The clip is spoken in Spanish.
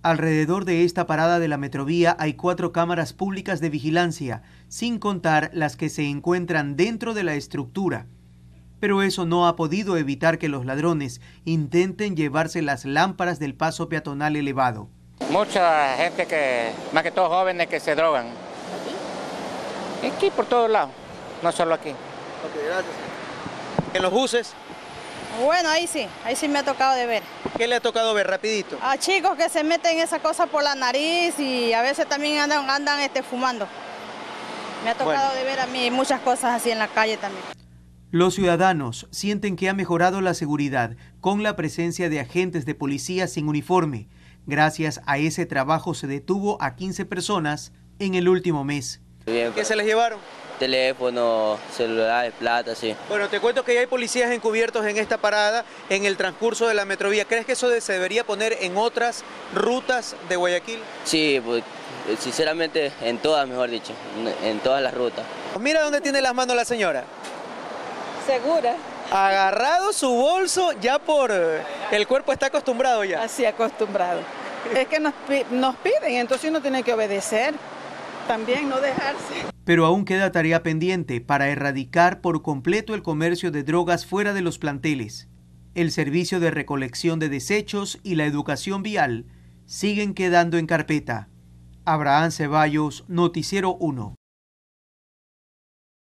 Alrededor de esta parada de la Metrovía hay 4 cámaras públicas de vigilancia, sin contar las que se encuentran dentro de la estructura. Pero eso no ha podido evitar que los ladrones intenten llevarse las lámparas del paso peatonal elevado. Mucha gente más que todo jóvenes que se drogan. Aquí por todos lados, no solo aquí. Ok, gracias. ¿En los buses? Bueno, ahí sí me ha tocado de ver. ¿Qué le ha tocado ver rapidito? A chicos que se meten esa cosa por la nariz y a veces también andan fumando. Me ha tocado de ver a mí muchas cosas así en la calle también. Los ciudadanos sienten que ha mejorado la seguridad con la presencia de agentes de policía sin uniforme. Gracias a ese trabajo se detuvo a 15 personas en el último mes. Bien, ¿Qué se les llevaron? Teléfono, celulares, plata, sí. Bueno, te cuento que ya hay policías encubiertos en esta parada en el transcurso de la Metrovía. ¿Crees que eso se debería poner en otras rutas de Guayaquil? Sí, pues, sinceramente en todas, mejor dicho, en todas las rutas. Mira dónde tiene las manos la señora. Segura. Agarrado su bolso, ya el cuerpo está acostumbrado ya. Así acostumbrado. Es que nos piden, entonces uno tiene que obedecer, también no dejarse. Pero aún queda tarea pendiente para erradicar por completo el comercio de drogas fuera de los planteles. El servicio de recolección de desechos y la educación vial siguen quedando en carpeta. Abraham Ceballos, Noticiero 1.